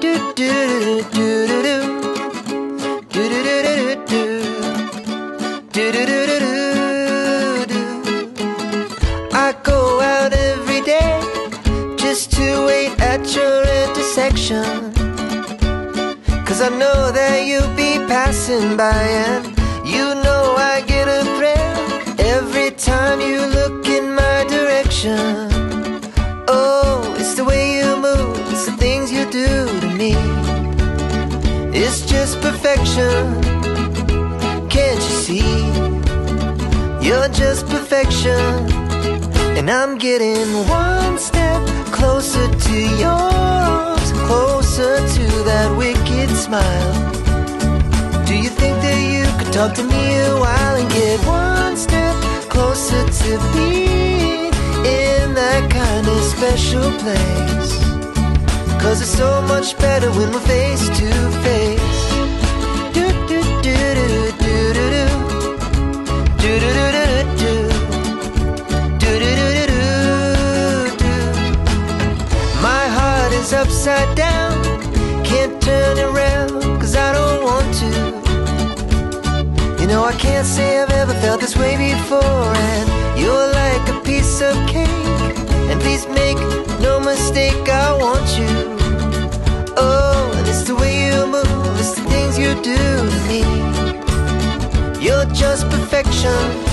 I go out every day just to wait at your intersection, 'cause I know that you'll be passing by, and you know I get a thrill every time you look in my direction. Oh, it's the way you move, it's the things you do to me. It's just perfection, can't you see? You're just perfection, and I'm getting one step closer to yours, closer to that wicked smile. Do you think that you could talk to me a while and get one step closer to being in that kind of special place? 'Cause it's so much better when we're face to face. Do do do do do do do do do do do do do do do. My heart is upside down, can't turn it around 'cause I don't want to. You know I can't say I've ever felt this way before, and you're like a piece of cake. And please make no mistake, I want you. Oh, and it's the way you move, it's the things you do to me. You're just perfection,